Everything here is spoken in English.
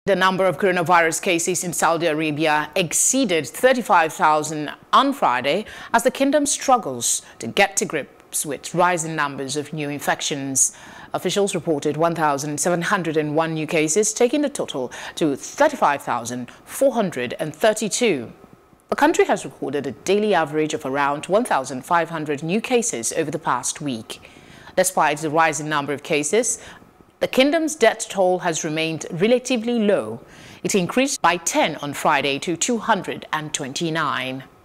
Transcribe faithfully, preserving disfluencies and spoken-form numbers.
The number of coronavirus cases in Saudi Arabia exceeded thirty-five thousand on Friday as the kingdom struggles to get to grips with rising numbers of new infections. Officials reported one thousand seven hundred one new cases, taking the total to thirty-five thousand four hundred thirty-two. The country has recorded a daily average of around one thousand five hundred new cases over the past week. Despite the rising number of cases, the kingdom's death toll has remained relatively low. It increased by ten on Friday to two hundred twenty-nine.